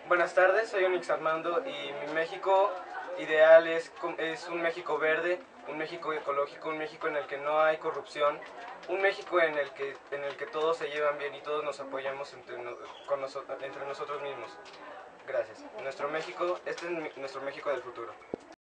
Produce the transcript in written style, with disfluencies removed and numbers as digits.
Buenas tardes, soy Onix Armando y mi México ideal es un México verde, un México ecológico, un México en el que no hay corrupción, un México en el que todos se llevan bien y todos nos apoyamos entre nosotros mismos. Gracias. Nuestro México, este es nuestro México del futuro.